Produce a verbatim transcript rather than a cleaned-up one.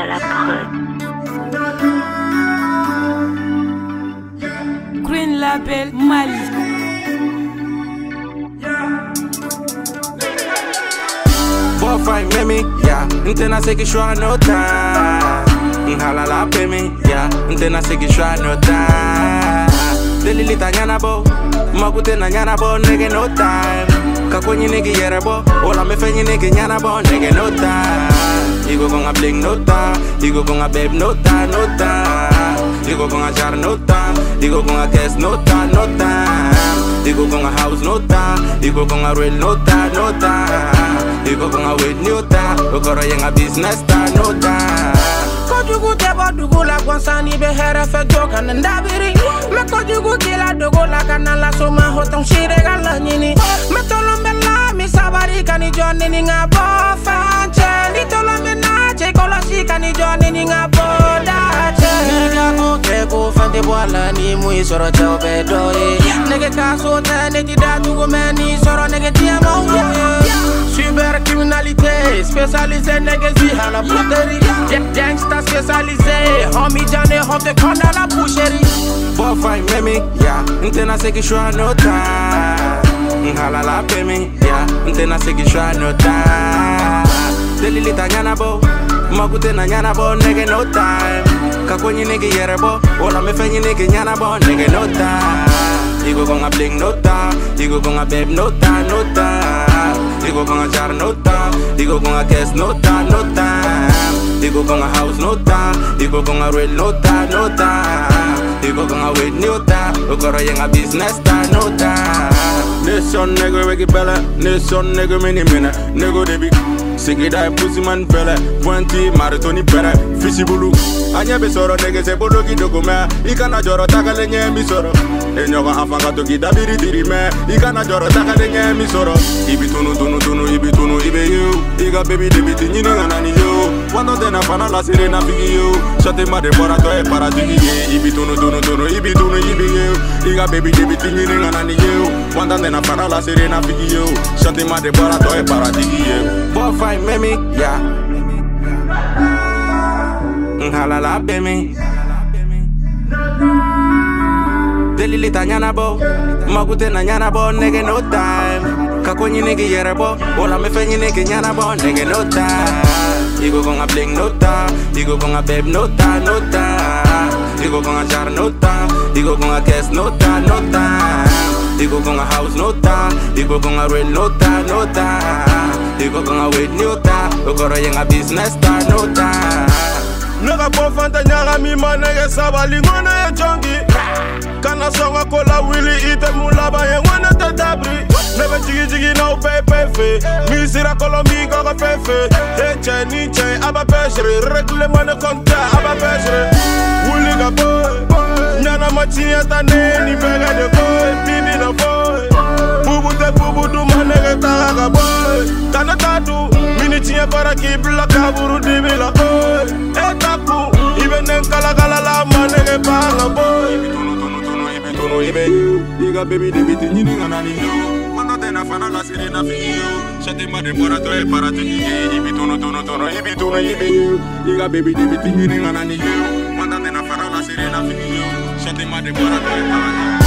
à la prod. Green Label Mali. Boy fight me me, yeah. Ntena se que shwa no time. Nhala la pe me, yeah. Ntena se que shwa no time. Delilita nyana bo, makute na nyana bo, nigga no time. Kakonyi nigga yere bo, ola me fenyi nigga nyana bo, nigga no time. Igo konga bling no time, igo konga babe no time, no time. Igo konga jar no time, igo konga cash no time, no time. Igo konga house no time, igo konga real no time, no time. Igo konga wait no time, okoro yenga business time, no time. Kojugu tebo dugu la gwansani be here fe joka ndabiri. Me kojugu kila dugu la kanala soma hotong shire gala nyini. Me tolo me la mi sabari kani joni ni ngabo fanche. Ni tolo me na che kola si kani joni ni ngabo dache. Nigga ko ke ko fante boala ni mui soro chao be doye. Nigga ka so te ne ti da dugu me ni soro nigga tia mo ye. Cybercriminalité spécialisée nigga zi hala puterie. Gangsta spécialisé, homie Johnny on te connaît à la boucherie. Boy fight me me, yeah. Ntena se que shwa no time. Nhala la pe me, yeah. Ntena se que shwa no time. Delilita nyana bo, makute na nyana bo, nigga no time. Kakonyi nigga yere bo, ola me fenyi nigga nyana bo, nigga no time. Igo konga bling no time, igo konga babe no time, no time. Igo konga jar no time, igo konga cash no time, no time. Igo konga house no time, igo konga real no time, no time. Igo konga wait no time, okoro yenga business time, no time. Nation nigga weki bella, nation nigga mini mina, nigga debi. Sigi die pussy man pele, pointy maratoni pere, fishy bulu. Anya be soro nigga se bodo ki dokume, ikana joro takale nye mi soro. Enyoga afanga toki dabiri diri me, ikana joro takale nye mi soro. Ibi tunu tunu tunu, ibi tunu ibe you, iga baby debi ti nyini nganani yo. Wando tena fana la sirena figi yo, shate ma de bora to e para digi ye. Ibi tunu tunu tunu, ibi tunu ibi yo, iga baby debi ti nyini nganani yo. Wando tena fana la sirena figi yo, shate ma de bora to e para digi ye. Boy fight me me, yeah. Nhala la pe me. Delilita nyana bo, makute na nyana bo, nigga no time. Kakonyi nigga yere bo, ola me fenyi nigga nyana bo, nigga no time. Igo konga bling no time, igo konga babe no time, no time. Igo konga jar no time, igo konga cash no time, no time. Igo konga house no time, igo konga real no time, no time. Igo konga wait no time, okoro yenga business time, no time. Naga pofanta nyaga mi manege sabali ngwana ya jongi. Kana songa kola wili ite mulaba ye ngwana te dabri. Nebe jigi jigi na upe pefe, mi sira kolombi kaka fefe. Eche ni che aba peshre, rekule mane konta aba peshre. Wuli ga boy, nyana machini atane ni bega de boy, bibi na boy. Bubu te bubu du manege taga boy. Kana tatu, mini chiye para ki blaka buru dibi la boy. Etaku, ibe nenkala kala la manege panga boy. Ibi tunu tunu tunu, ibi tunu ibe you. Iga baby debi ti nyini nganani yo. Wando tena fana la sirena figi yo. Shate ma de bora to e para tuni ye. Ibi tunu tunu tunu, ibi tunu ibe you. Iga baby debi ti nyini nganani yo. Wando tena fana la sirena figi yo. Shate ma de bora to e para tuni ye.